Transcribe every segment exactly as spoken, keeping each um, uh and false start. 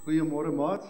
Goeiemôre maats.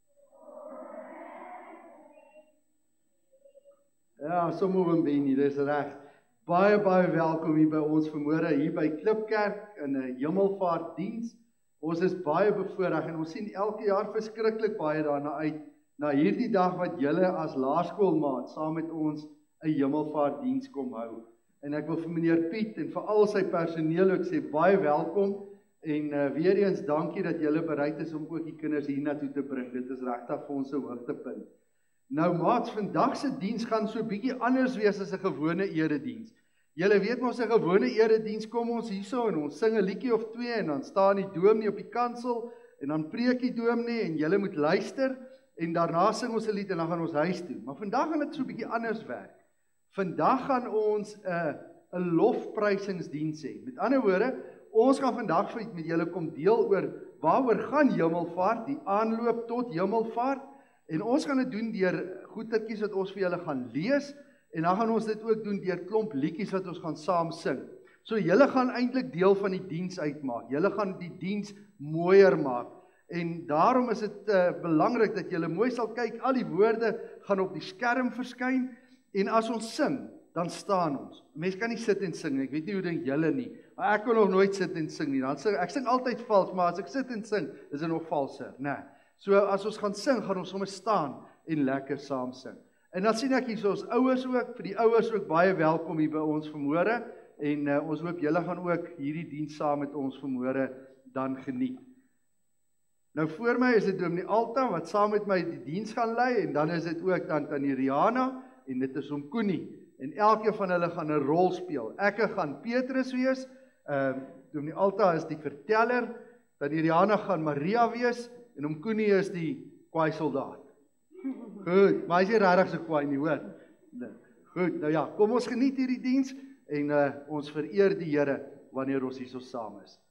Ja, sommer een Benny, dis reg. Baie baie welkom hier by ons vanmôre hier by Klipkerk in 'n hemelvaartdiens. Ons is baie bevoorreg en ons sien elke jaar verskriklik baie daarna uit na hierdie dag wat julle as laerskoolmaat saam met ons 'n hemelvaartdiens kom hou. En ek wil vir meneer Piet en vir al sy personeel ook sê baie welkom en uh, weer eens dankie dat julle bereid is om ook die kinders hiernatoe te bring. Dit is regtig vir ons 'n hoogtepunt. Nou maats, vandag se diens gaan so bietjie anders wees as 'n gewone erediens. Julle weet mos 'n gewone erediens kom ons hierso en ons sing 'n liedjie of twee en dan staan die dominee op die kansel en dan preek die dominee en julle moet luister en daarna sing ons 'n lied en dan gaan ons huis toe. Maar vandag gaan dit so bietjie anders werk. Vandag gaan ons 'n uh, 'n lofprysingsdiens hê. Met ander woorde, ons gaan vandag met julle kom deel oor waaroor gaan hemelvaart, die aanloop tot hemelvaart. En ons gaan dit doen deur goetertjies wat ons vir julle gaan lees en dan gaan ons dit ook doen deur klomp liedjies wat ons gaan saam sing. So julle gaan eintlik deel van die diens uitmaak. Julle gaan die diens mooier maak. En daarom is dit uh, belangrik dat julle mooi sal kyk. Al die woorde gaan op die skerm verskyn en as ons sing, dan staan ons. Mense kan nie sit en sing nie. Ek weet nie hoe dink julle nie. Maar ek kon nog nooit sit en sing nie. Dan sing ek sing altyd vals, maar as ek sit en sing, is dit nog valser, né? Nee. So as ons gaan sing, gaan ons sommer staan en lekker saam sing. En dan sien ek hier so ons ouers ook, vir die ouers ook baie welkom hier by ons vanmôre en uh, ons hoop julle gaan ook hierdie diens saam met ons vanmôre dan geniet. Nou voor my is dit Dominee Alta wat saam met my die diens gaan lei en dan is dit ook dan Tannie Rihanna en dit is Oom Koenie en elkeen van hulle gaan 'n rol speel. Ek gaan Petrus wees, uh, Dominee Alta is die verteller, Tannie Rihanna gaan Maria wees en Oom Koenie is die kwaai soldaat. Goed, maar hy is nie regtig so kwaai nie, hoor. Goed, nou ja, kom ons geniet hierdie diens en uh, ons vereer die Here wanneer ons hierso saam is.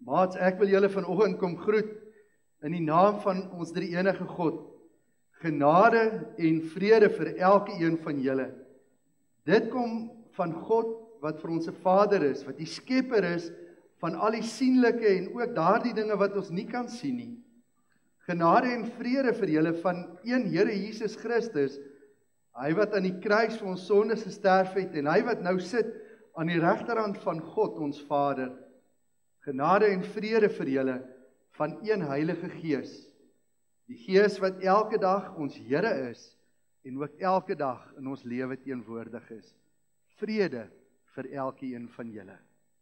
Maats, ek wil julle vanoggend kom groet in die naam van ons drie enige God. Genade en vrede vir elke een van julle. Dit kom van God wat vir ons 'n Vader is, wat die skepper is van al die sienlike en ook daardie dinge wat ons nie kan sien nie. Genade en vrede vir julle van een Here Jesus Christus, hy wat aan die kruis vir ons sondes gesterf het en hy wat nou sit aan die regterhand van God ons Vader. Genade en vrede vir julle van een Heilige Gees. Die Gees wat elke dag ons Here is en ook elke dag in ons lewe teenwoordig is. Vrede vir elkeen van julle.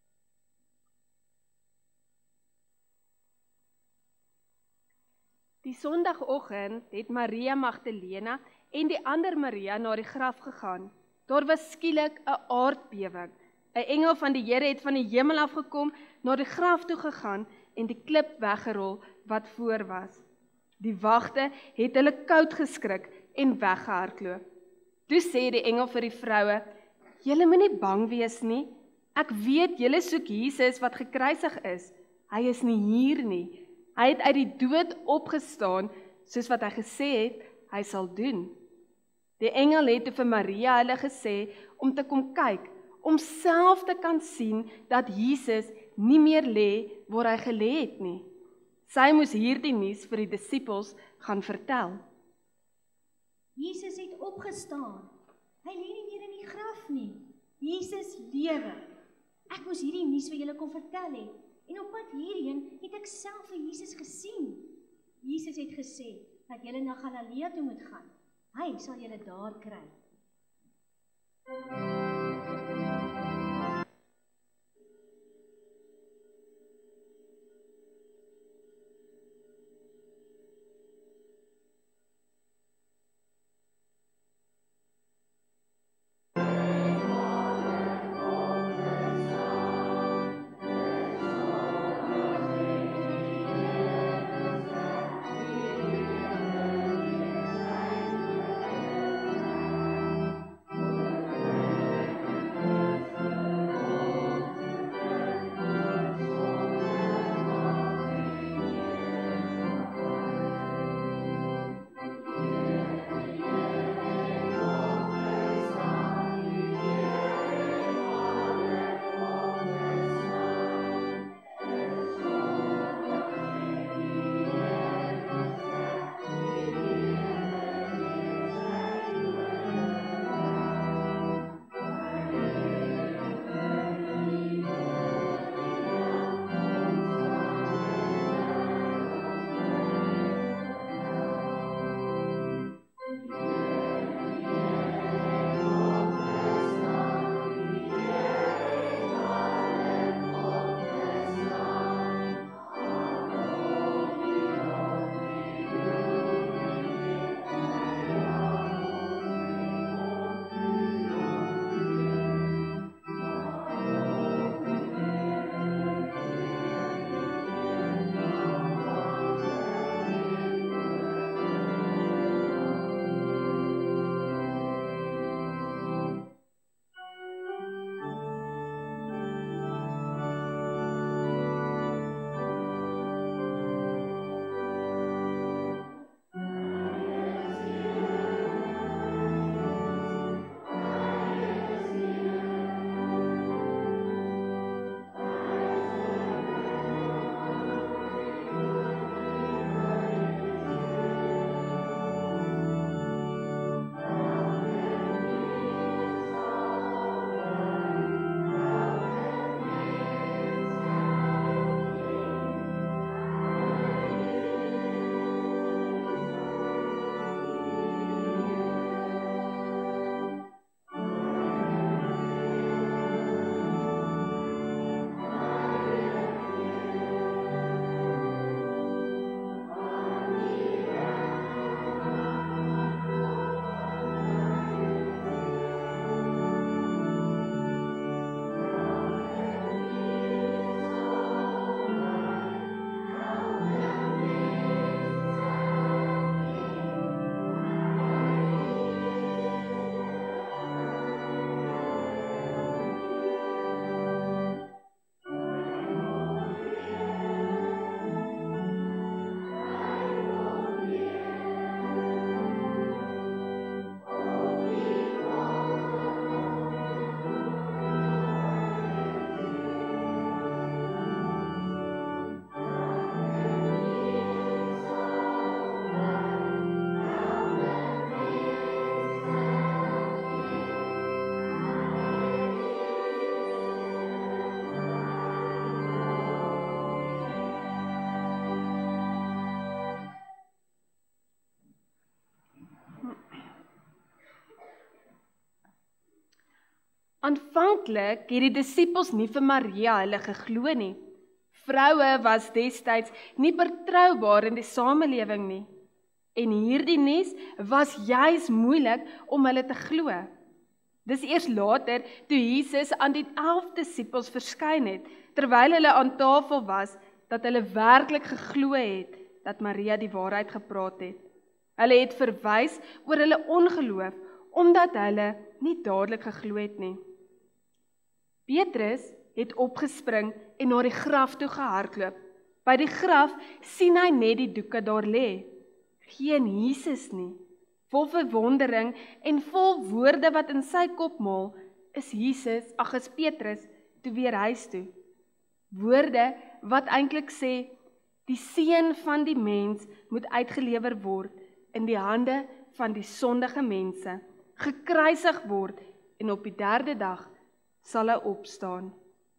Die Sondagoggend het Maria Magdalena en die ander Maria na die graf gegaan. Daar was skielik 'n aardbewing. 'n Engel van die Here het van die hemel afgekom, na die graf toe gegaan en die klip weggerol wat voor was. Die wagte het hulle koud geskrik en weggehardloop. Toe sê die engel vir die vroue: "Julle moenie bang wees nie. Ek weet julle soek Jesus wat gekruisig is. Hy is nie hier nie. Hy het uit die dood opgestaan, soos wat hy gesê het, hy sal doen." Die engel het toe vir Maria hulle gesê om te kom kyk, om self te kan sien dat Jesus nie meer lê waar hy gelê het nie. Sy moes hierdie nuus vir die disippels gaan vertel. Jesus het opgestaan. Hy lê nie meer in die graf nie. Jesus lewe. Ek moes hierdie nuus vir julle kom vertel het. En op pad hierheen het ek self vir Jesus gesien. Jesus het gesê dat julle na Galilea toe moet gaan. Hy sal julle daar kry. Aanvanklik het die disippels nie vir Maria hulle geglo nie. Vroue was destyds nie betroubaar in die samelewing nie. En hierdie nuus was juis moeilik om hulle te glo. Dis eers later, toe Jesus aan die elf disippels verskyn het, terwyl hulle aan tafel was, dat hulle werklik geglo het, dat Maria die waarheid gepraat het. Hulle het verwys oor hulle ongeloof, omdat hulle nie dadelik geglo het nie. Petrus het opgespring en na die graf toe gehardloop. By die graf sien hy net die doeke daar lê. Geen Jesus nie. Vol verwondering en vol woorde wat in sy kop maal, is Jesus, ag is Petrus, toe weer huis toe. Woorde wat eintlik sê, die seun van die mens moet uitgelewer word in die hande van die sondige mense, gekruisig word en op die derde dag sal hy opstaan.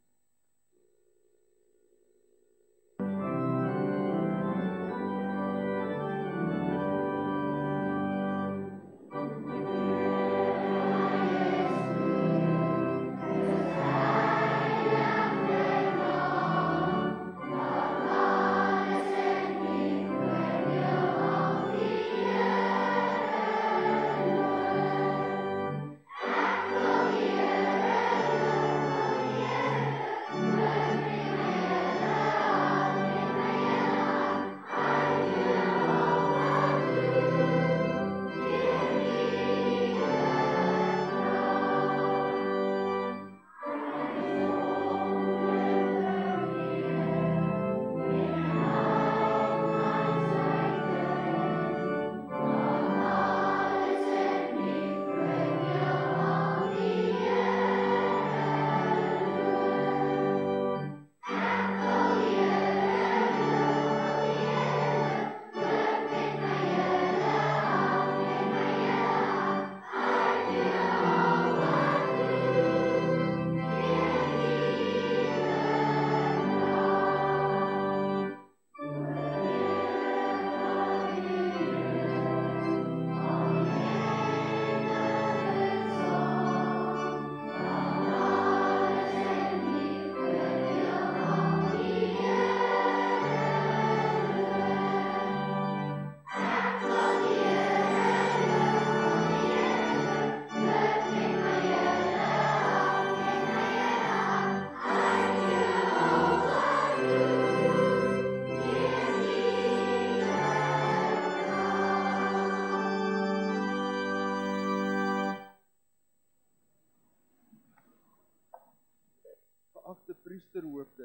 Geagte priesterhoofde,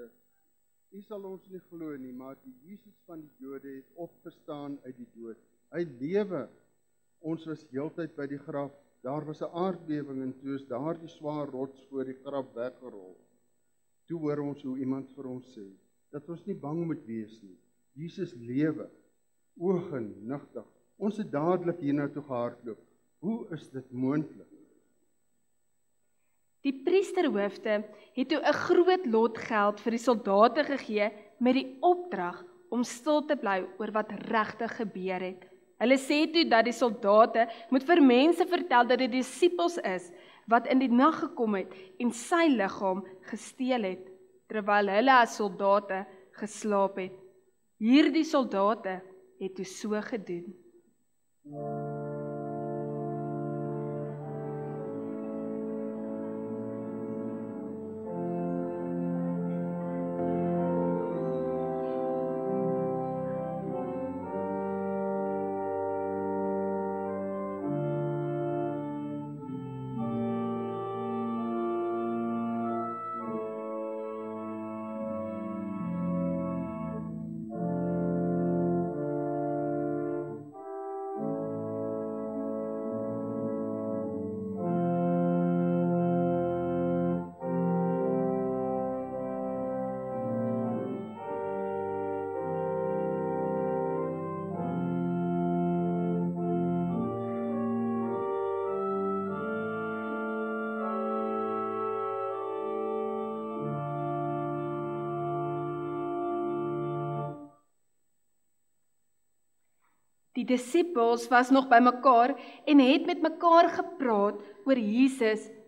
u sal ons nie glo nie, maar die Jesus van die Jode het opgestaan uit die dood. Hy lewe. Ons was heeltyd by die graf. Daar was 'n aardbewing en toe is daar die swaar rots voor die graf weggerol. Toe hoor ons hoe iemand vir ons sê, dat ons nie bang moet wees nie. Jesus lewe. Ogenigtig. Ons het dadelik hiernatoe toe gehardloop. Hoe is dit moontlik? Die priesterhoofde het toe 'n groot lot geld vir die soldate gegee met die opdrag om stil te bly oor wat regtig gebeur het. Hulle sê toe dat die soldate moet vir mense vertel dat dit die disippels is wat in die nag gekom het en sy liggaam gesteel het, terwyl hulle as soldate geslaap het. Hierdie soldate het toe so gedoen. Die disippels was nog by mekaar en het met mekaar gepraat oor Jesus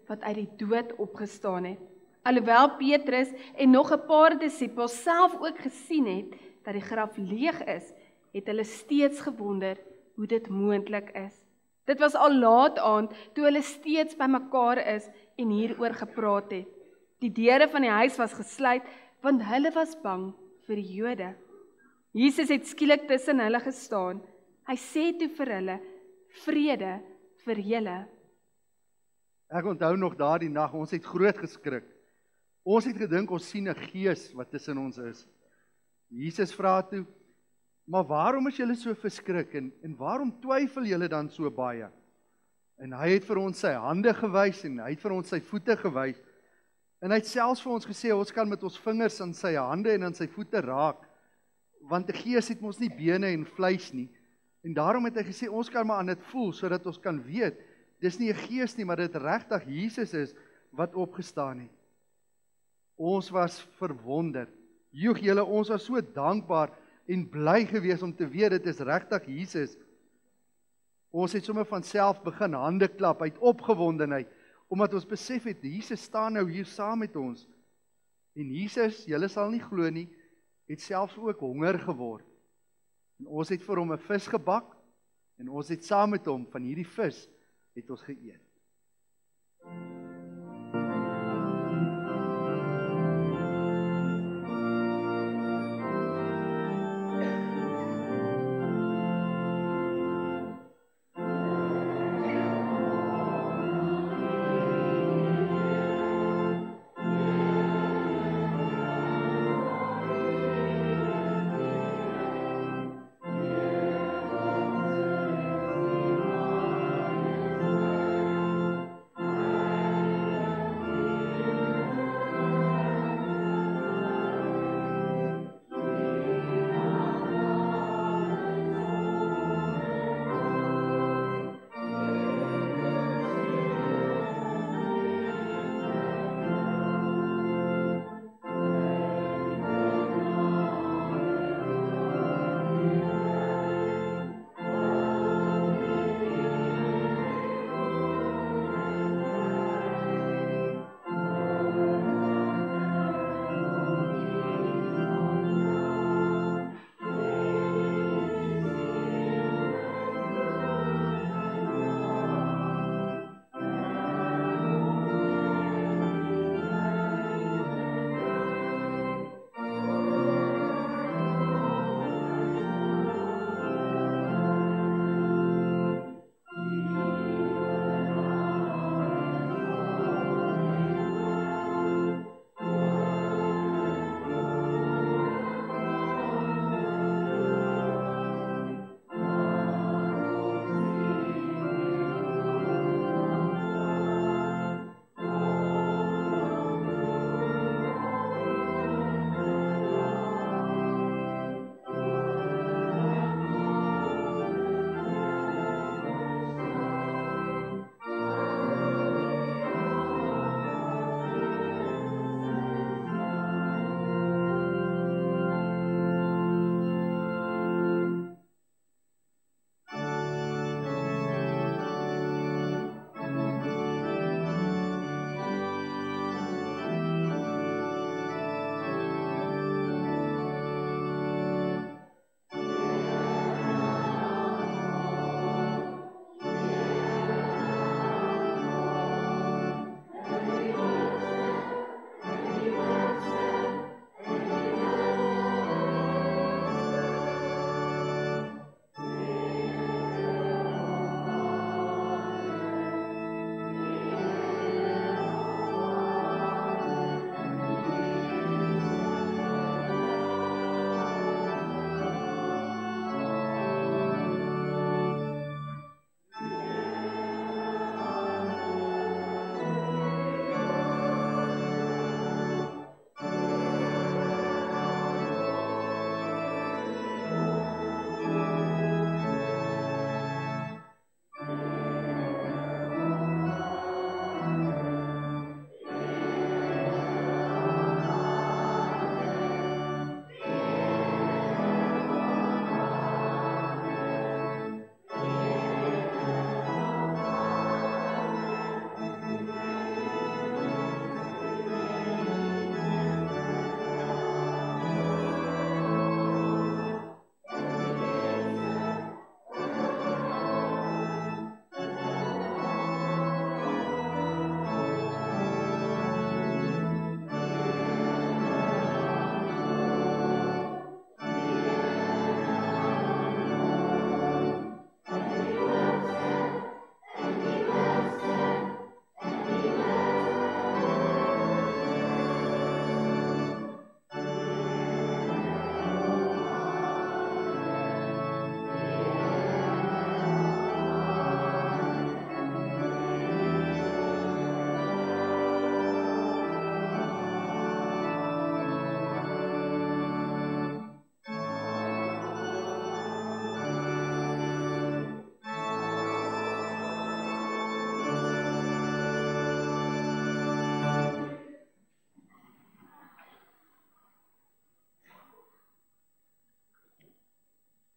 wat uit die dood opgestaan het. Alhoewel Petrus en nog 'n paar disippels self ook gesien het dat die graf leeg is, het hulle steeds gewonder hoe dit moontlik is. Dit was al laat aand toe hulle steeds bymekaar is en hieroor gepraat het. Die deure van die huis was gesluit, want hulle was bang vir die Jode. Jesus het skielik tussen hulle gestaan. Hy sê toe vir hulle, vrede vir julle. Ek onthou nog daardie nag, ons het groot geskrik. Ons het gedink ons sien 'n gees wat tussen ons is. Jesus vra toe, maar waarom is julle so verskrik en, en waarom twyfel julle dan so baie? En hy het vir ons sy hande gewys en hy het vir ons sy voete gewys. En hy het selfs vir ons gesê, ons kan met ons vingers aan sy hande en aan sy voete raak, want 'n gees het mos nie bene en vleis nie. En daarom het hy gesê, ons kan maar aan dit voel, sodat ons kan weet, dis nie 'n gees nie, maar dit regtig Jesus is wat opgestaan het. Ons was verwonder. Joeg julle, ons was so dankbaar en bly gewees om te weet, dit is regtig Jesus. Ons het sommer van self begin hande klap uit opgewondenheid, omdat ons besef het, Jesus staan nou hier saam met ons. En Jesus, julle sal nie glo nie, het selfs ook honger geword. En ons het vir hom 'n vis gebak, en ons het saam met hom van hierdie vis, het ons geëet.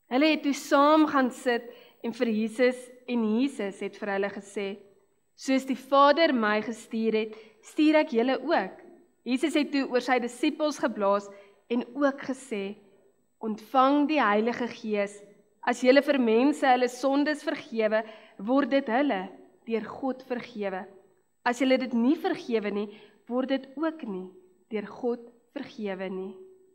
Hulle het toe saam gaan sit en vir Jesus en Jesus het vir hulle gesê, soos die Vader my gestuur het, stuur ek julle ook. Jesus het toe oor sy disippels geblaas en ook gesê, ontvang die Heilige Gees, as julle vir mense hulle sondes vergewe, word dit hulle deur God vergewe. As julle dit nie vergewe nie, word dit ook nie deur God vergewe nie.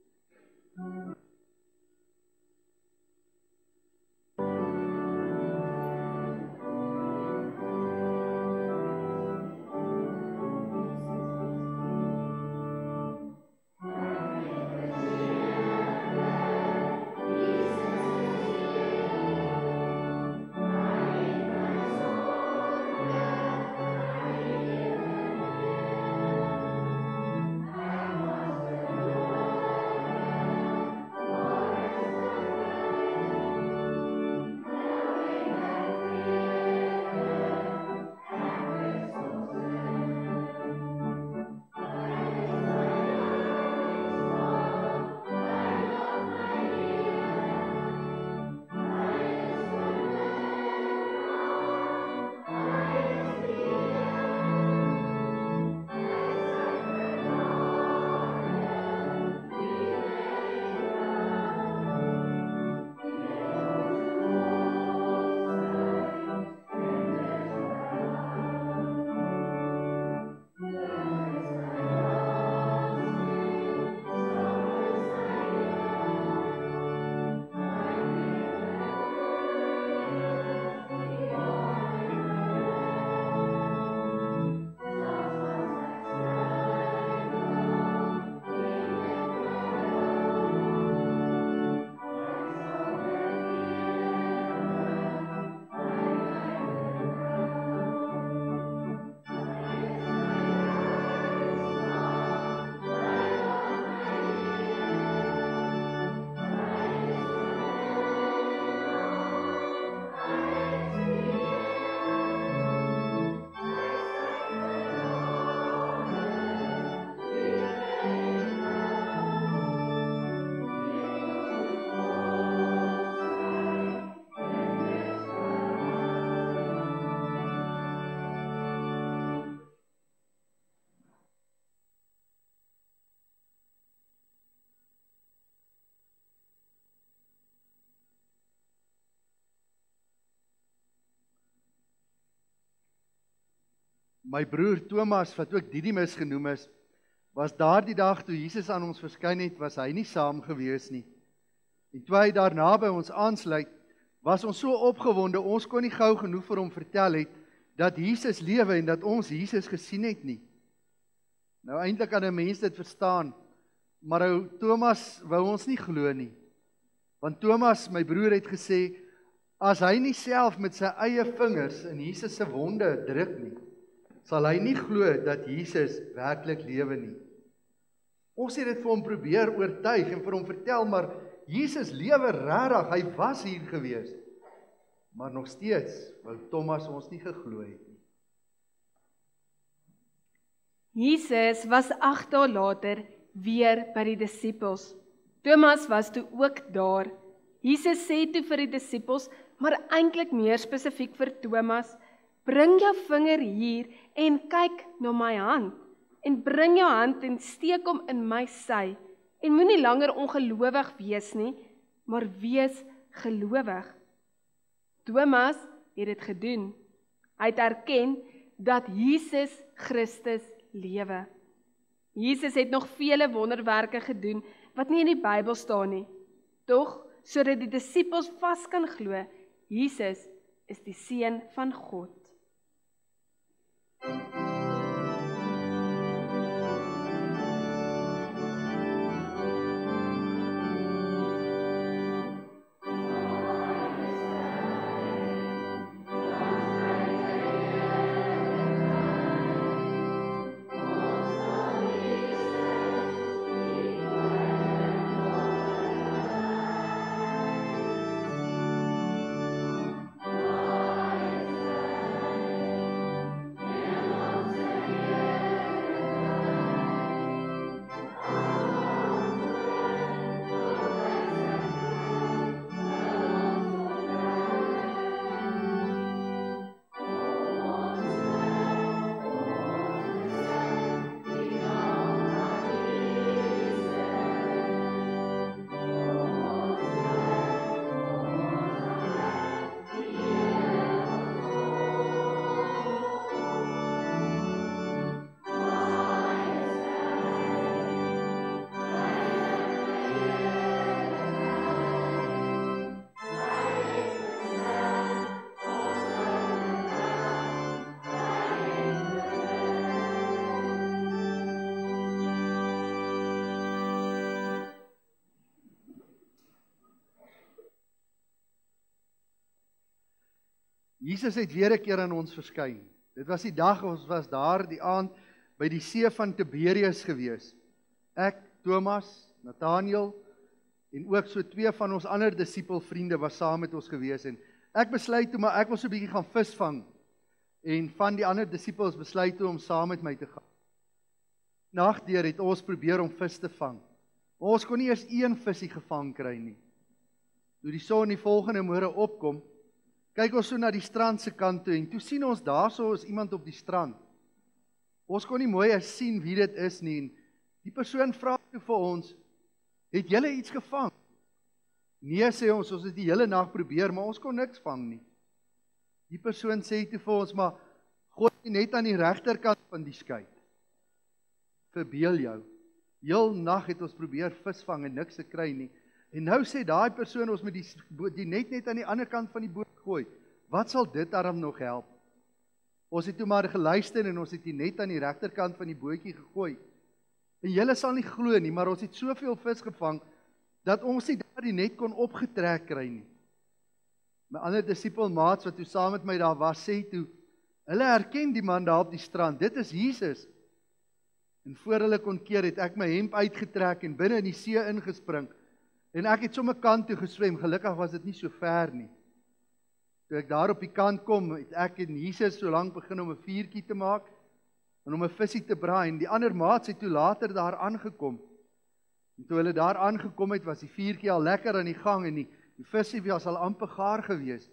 My broer Thomas, wat ook Didimus genoem is, was daardie dag toe Jesus aan ons verskyn het, was hy nie saam gewees nie. En toe hy daarna by ons aansluit, was ons so opgewonde, ons kon nie gou genoeg vir hom vertel het, dat Jesus lewe en dat ons Jesus gesien het nie. Nou eintlik kan 'n mens dit verstaan, maar ou Thomas wou ons nie glo nie. Want Thomas, my broer, het gesê, as hy nie self met sy eie vingers in Jesus se wonde druk nie, sal hy nie glo dat Jesus werklik lewe nie. Ons het dit vir hom probeer oortuig en vir hom vertel, maar Jesus lewe regtig, hy was hier gewees. Maar nog steeds wou Thomas ons nie geglo het nie. Jesus was agt dae later weer by die disippels. Thomas was toe ook daar. Jesus sê toe vir die disippels, maar eintlik meer spesifiek vir Thomas, bring jou vinger hier en kyk na my hand, en bring jou hand en steek hom in my sy, en moenie langer ongelowig wees nie, maar wees gelowig. Thomas het dit gedoen. Hy het erken dat Jesus Christus lewe. Jesus het nog vele wonderwerke gedoen wat nie in die Bybel staan nie. Tog, sodat die disippels vas kan glo, Jesus is die Seun van God. Thank you. Jesus het weer 'n keer aan ons verskyn. Dit was die dag, ons was daar die aand by die see van Tiberius gewees. Ek, Thomas, Nathaniel en ook so twee van ons ander disipelvriende was saam met ons gewees en ek besluit toe maar ek wil so 'n bietjie gaan visvang en van die ander disipels besluit toe om saam met my te gaan. Nagdeur het ons probeer om vis te vang. Maar ons kon nie eers een visie gevang kry nie. Toe die son die volgende môre opkom, kyk ons so na die strand se kant toe en toe sien ons daarso is iemand op die strand. Ons kon nie mooi eens sien wie dit is nie en die persoon vra toe vir ons, het julle iets gevang? Nee, sê ons, ons het die hele nag probeer, maar ons kon niks vang nie. Die persoon sê toe vir ons, maar gooi net aan die regterkant van die skei. Verbeel jou, heel nag het ons probeer visvang en niks te kry nie. En nou sê daai persoon, ons moet die, die net net aan die ander kant van die boot gooi. Wat sal dit daarom nog help? Ons het toe maar geluister en ons het die net aan die regterkant van die bootjie gegooi. En julle sal nie glo nie, maar ons het soveel vis gevang, dat ons nie daar die net kon opgetrek kry nie. My ander disipelmaats wat toe saam met my daar was, sê toe, hulle herken die man daar op die strand, dit is Jesus. En voor hulle kon keer, het ek my hemp uitgetrek en binne in die see ingespring, en ek het sommer kant toe geswem, gelukkig was dit nie so ver nie. Toe ek daar op die kant kom, het ek en Jesus so lank begin om 'n vuurtjie te maak, en om 'n visie te braai, en die ander maats het toe later daar aangekom. En toe hulle daar aangekom het, was die vuurtjie al lekker aan die gang, en die, die visie was al amper gaar gewees.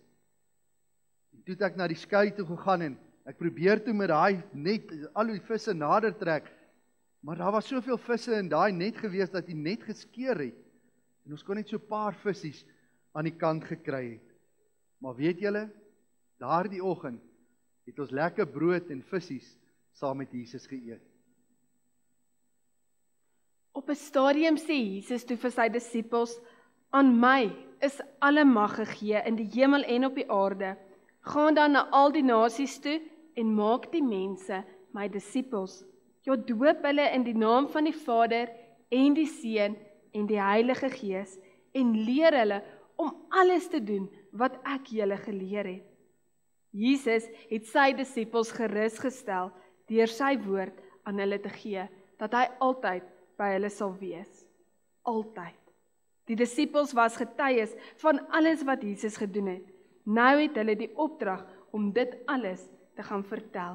En toe het ek na die skei toe gegaan, en ek probeer toe met daai net, al die visse nader trek, maar daar was soveel visse in daai net gewees, dat die net geskeur het, en ons kon net so 'n paar visies aan die kant gekry het. Maar weet julle, daardie oggend het ons lekker brood en visies saam met Jesus geëet. Op 'n stadium sê Jesus toe vir sy disippels, aan my is alle mag gegee in die hemel en op die aarde. Gaan dan na al die nasies toe en maak die mense my disippels. Ja, doop hulle in die naam van die Vader en die Seun en die Heilige Gees en leer hulle om alles te doen wat ek julle geleer het. Jesus het sy disippels gerus gestel deur sy woord aan hulle te gee, dat hy altyd by hulle sal wees. Altyd. Die disippels was getuies van alles wat Jesus gedoen het. Nou het hulle die opdrag om dit alles te gaan vertel.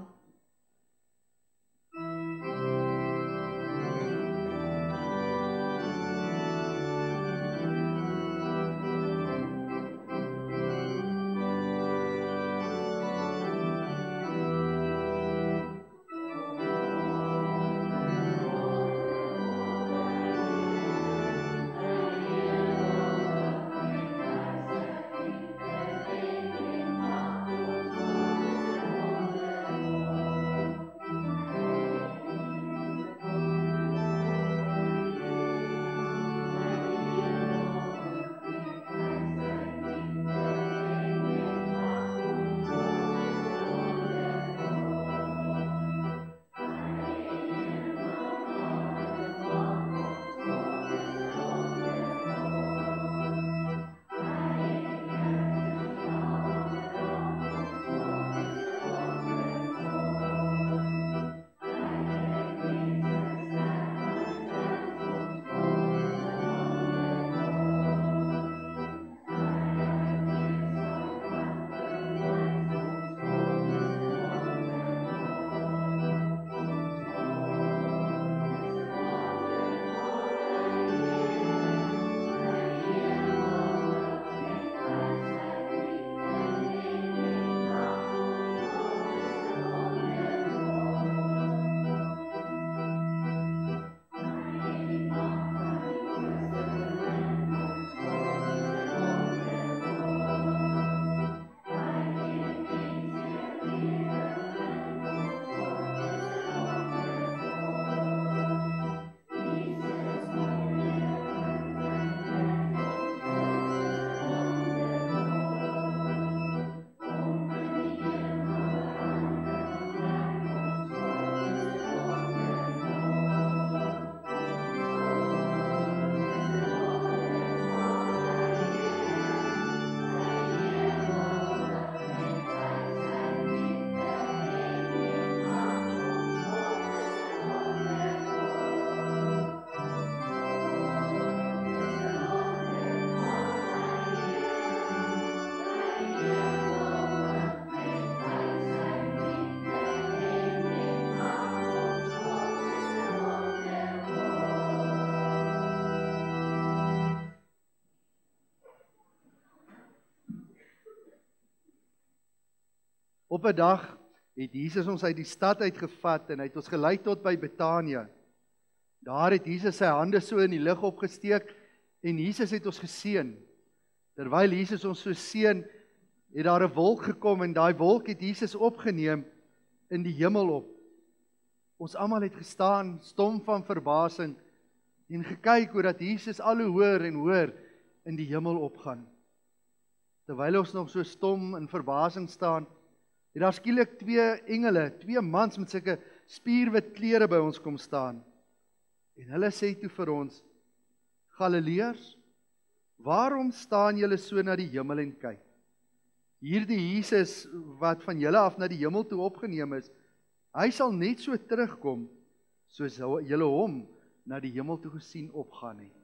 Op 'n dag het Jesus ons uit die stad uitgevat en hy het ons gelei tot by Betanië. Daar het Jesus sy hande so in die lug opgesteek en Jesus het ons geseën. Terwyl Jesus ons so seën, het daar 'n wolk gekom en daai wolk het Jesus opgeneem in die hemel op. Ons almal het gestaan, stom van verbasing en gekyk hoe dat Jesus al hoe hoër en hoër in die hemel opgaan. Terwyl ons nog so stom in verbasing staan, het daar skielik twee engele, twee mans met sulke spierwit klere by ons kom staan. En hulle sê toe vir ons, Galileërs, waarom staan julle so na die hemel en kyk? Hierdie Jesus wat van julle af na die hemel toe opgeneem is, hy sal net so terugkom, soos julle hom na die hemel toe gesien opgaan het.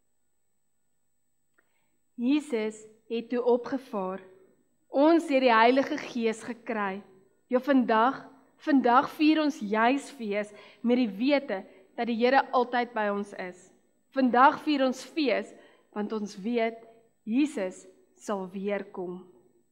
Jesus het toe opgevaar. Ons het die Heilige Gees gekry. Ja, vandag, vandag vier ons juis fees met die wete dat die Here altyd by ons is. Vandag vier ons fees, want ons weet, Jesus sal weer kom.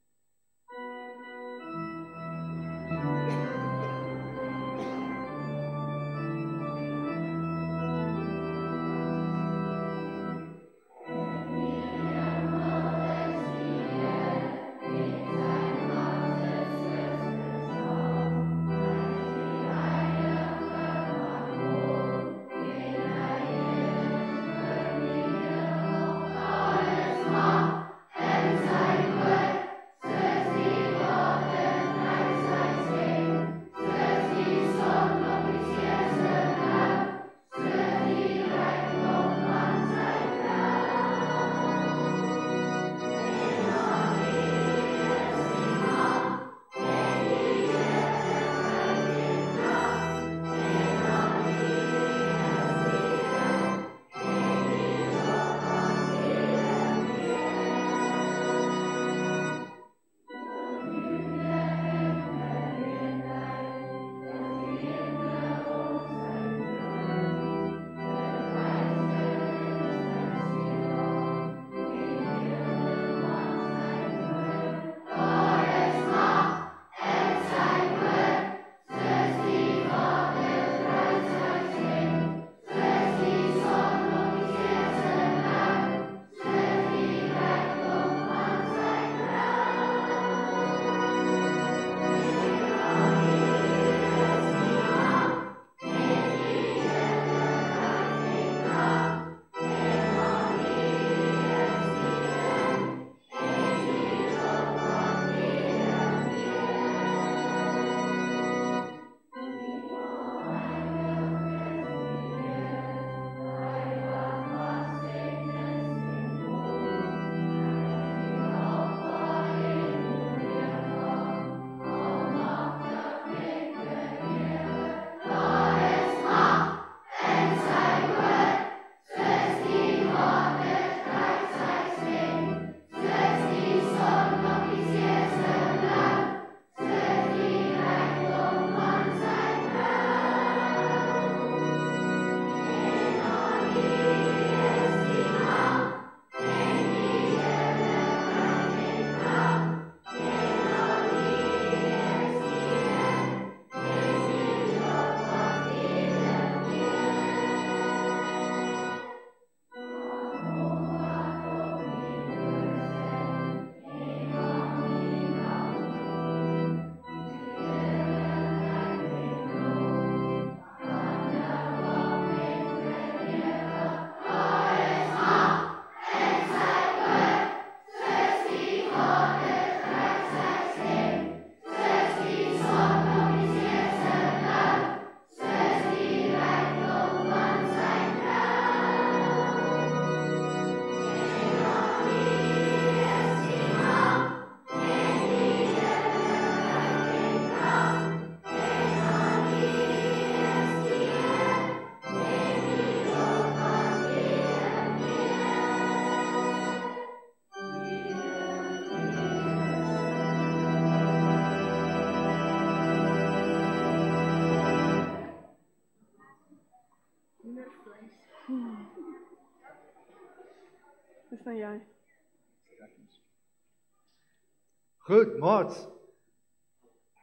Dis nou jy. Goed, maats.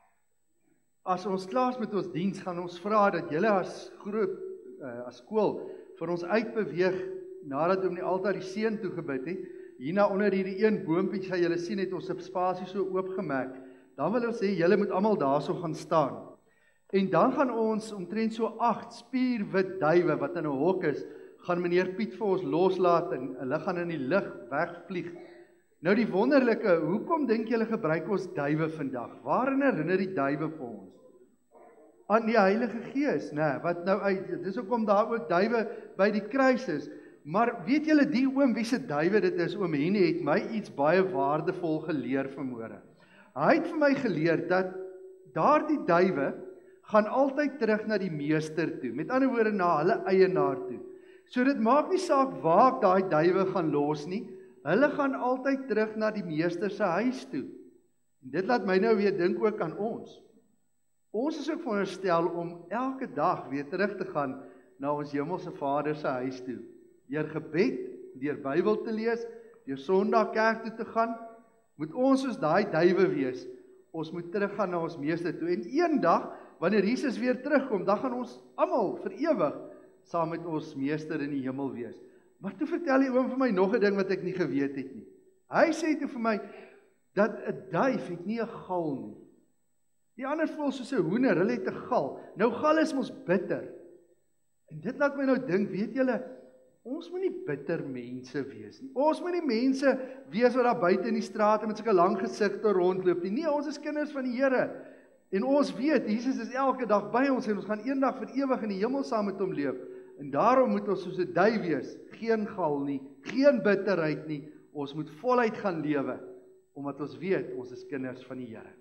as ons klaar is met ons diens, gaan ons vra dat julle as groep, uh, as skool, vir ons uitbeweeg, nadat om die altaar die seën toegebid het. Hierna onder hierdie een boompie, sal julle sien, het ons 'n spasie so oopgemaak. Dan wil ons sê, julle moet almal daarso gaan staan. En dan gaan ons omtrent so agt spierwit duwe wat in 'n hok is, gaan meneer Piet vir ons loslaat en hulle gaan in die lug wegvlieg. Nou die wonderlike, hoekom dink julle gebruik ons duwe vandag? Waarin herinner die duwe vir ons? Aan die Heilige Gees, né? Wat nou uit, dis hoekom daar ook duwe by die kruis is. Maar weet julle, die oom wie se duwe dit is, oom Henny, het my iets baie waardevol geleer vanmôre. Hy het vir my geleer dat daardie duwe gaan altyd terug na die meester toe, met ander woorde na hulle eienaar toe. So dit maak nie saak waar ek daai duwe gaan los nie, hulle gaan altyd terug na die meester se huis toe. En dit laat my nou weer dink ook aan ons. Ons is ook veronderstel om elke dag weer terug te gaan na ons hemelse Vader se huis toe. Deur gebed, deur Bybel te lees, deur Sondag kerk toe te gaan, moet ons soos daai duwe wees. Ons moet teruggaan na ons meester toe. En eendag, wanneer Jesus weer terugkom, dan gaan ons almal vir ewig saam met ons meester in die hemel wees. Maar toe vertel die oom vir my nog 'n ding wat ek nie geweet het nie. Hy sê toe vir my dat 'n duif het nie 'n gal nie. Die ander voel soos 'n hoender, hulle het 'n gal. Nou gal is mos bitter. En dit laat my nou dink, weet julle, ons moet nie bitter mense wees nie. Ons moet nie mense wees wat daar buite in die strate met sulke lang gesigte rondloop nie. Nee, ons is kinders van die Here. En ons weet, Jesus is elke dag by ons en ons gaan eendag vir ewig in die hemel saam met hom leef. En daarom moet ons soos 'n duif wees, geen gal nie, geen bitterheid nie. Ons moet voluit gaan lewe, omdat ons weet, ons is kinders van die Here.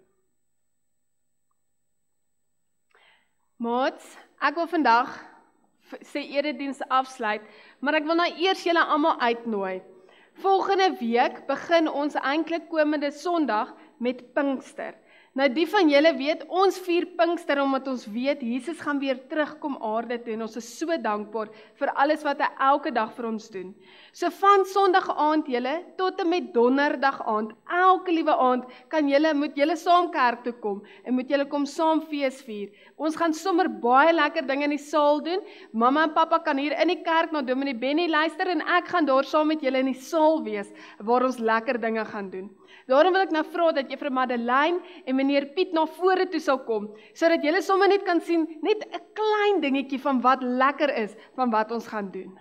Maats, ek wil vandag sy erediens afsluit, maar ek wil nou eers julle almal uitnooi. Volgende week begin ons eintlik komende Sondag met Pinkster. Nou die van julle weet, ons vier Pinkster omdat ons weet, Jesus gaan weer terugkom aarde toe en ons is so dankbaar vir alles wat hy elke dag vir ons doen. So van Sondag aand julle, tot en met Donderdag aand, elke liewe aand, kan julle, moet julle saam kerk toe kom, en moet julle kom saam fees vier. Ons gaan sommer baie lekker dinge in die saal doen, mamma en pappa kan hier in die kerk na Dominee Benny luister, en ek gaan daar saam met julle in die saal wees, waar ons lekker dinge gaan doen. Daarom wil ek nou vra dat juffrou Madeleine en meneer Piet na vore toe sal kom, sodat julle sommer net kan sien, net 'n klein dingetjie van wat lekker is, van wat ons gaan doen.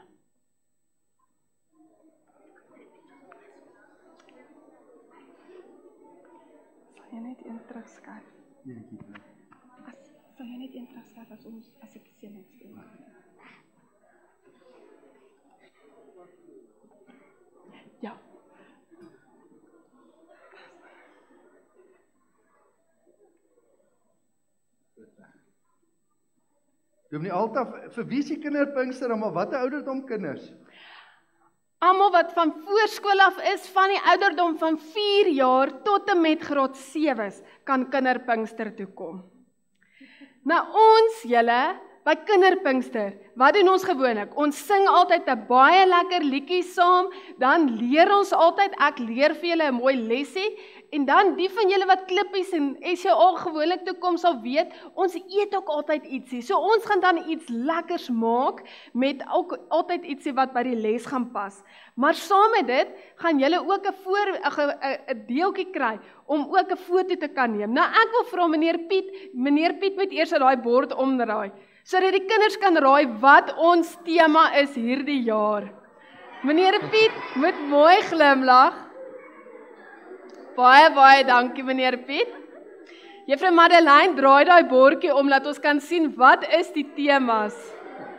Sal jy net een terugskuif? As, sal jy net een terugskuif as ons, as ek sien net speel? Ja. Dominee Alta, vir wie is die kinderpinkster, maar wat 'n ouderdom kinders? Almal wat van voorskool af is, van die ouderdom van vier jaar tot en met graad sewe kan kinderpinkster toe kom. Nou ons julle, by kinderpinkster, wat doen ons gewoonlik? Ons sing altyd 'n baie lekker liedjie saam, dan leer ons altyd, ek leer vir julle 'n mooi lesie, en dan die van julle wat klippies en S J A gewoonlik toe kom sal weet, ons eet ook altyd ietsie. So ons gaan dan iets lekkers maak, met ook altyd ietsie wat by die les gaan pas. Maar saam met dit, gaan julle ook 'n voor 'n 'n deeltjie kry, om ook 'n foto te kan neem. Nou ek wil vra meneer Piet, meneer Piet moet eers daai bord omdraai, sodat die kinders kan raai wat ons tema is hierdie jaar. Meneer Piet moet mooi glimlag. Baie, baie dankie meneer Piet. Juffrou Madeleine, draai daai bordjie om, laat ons kan sien wat is die temas.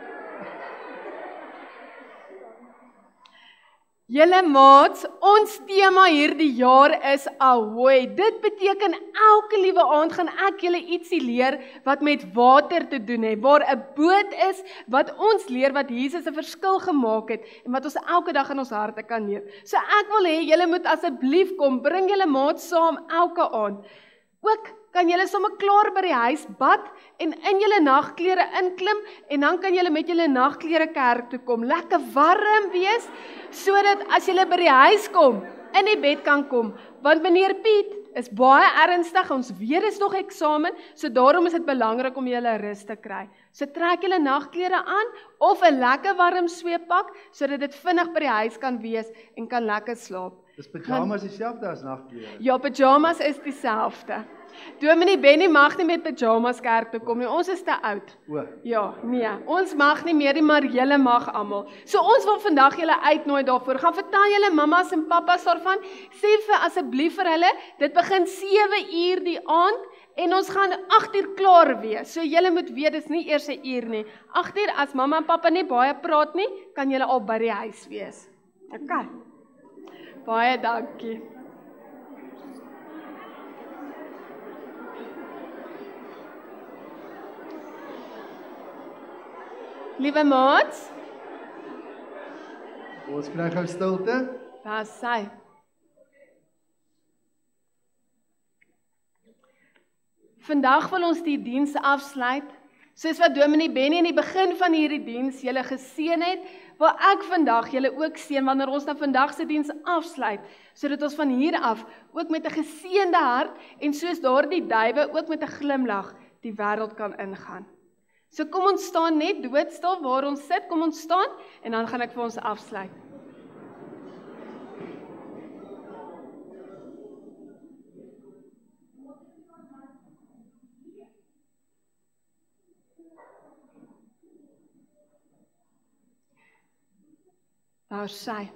Julle maats, ons tema hierdie jaar is Ahoy. Dit beteken elke liewe aand gaan ek julle ietsie leer wat met water te doen het, waar 'n boot is wat ons leer wat Jesus 'n verskil gemaak het en wat ons elke dag in ons harte kan leef. So ek wil hê julle moet asseblief kom, bring julle maats saam elke aand. Ook kan julle sommer klaar by die huis bad en in julle nagklere inklim en dan kan julle met julle nagklere kerk toe kom. Lekker warm wees, sodat as julle by die huis kom, in die bed kan kom. Want meneer Piet is baie ernstig, ons weet is nog eksamen, so daarom is dit belangrik om julle rus te kry. So trek julle nagklere aan, of 'n lekker warm sweetpak, sodat dit vinnig by die huis kan wees, en kan lekker slaap. Dis pyjamas dieselfde as nagklere. Ja, pyjamas is dieselfde. Dominee Benny mag nie met pyjamas kerk toe kom nie, ons is te oud. O, Ja, nee, ons mag nie meer nie, maar julle mag almal. So ons wil vandag julle uitnooi daarvoor. Gaan vertel julle mammas en pappas daarvan. Sê vir asseblief vir hulle, dit begin sewe uur die aand en ons gaan agt uur klaar wees. So julle moet weet, dis nie eers 'n uur nie. agt uur as mamma en pappa nie baie praat nie, kan julle al by die huis wees. OK. Baie dankie. Liewe maats, ons kry gou stilte. daar sy. Vandag wil ons die diens afsluit, soos wat Dominee Benny in die begin van hierdie diens julle geseën het, wil ek vandag julle ook seën wanneer ons nou vandag se diens afsluit, sodat ons van hier af ook met 'n geseënde hart en soos daardie duwe ook met 'n glimlag die wêreld kan ingaan. So kom ons staan net doodstil waar ons sit, kom ons staan en dan gaan ek vir ons afsluit. Daar sy.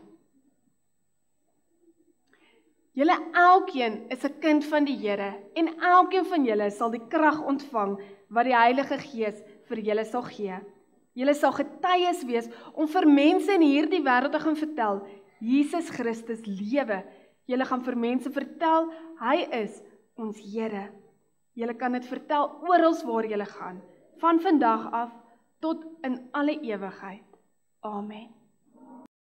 Julle elkeen is 'n kind van die Here en elkeen van julle sal die krag ontvang wat die Heilige Gees vir julle sal gee. Julle sal getuies wees om vir mense in hierdie wêreld te gaan vertel, Jesus Christus lewe. Julle gaan vir mense vertel, hy is ons Here. Julle kan dit vertel oral waar julle gaan, van vandag af tot in alle ewigheid. Amen.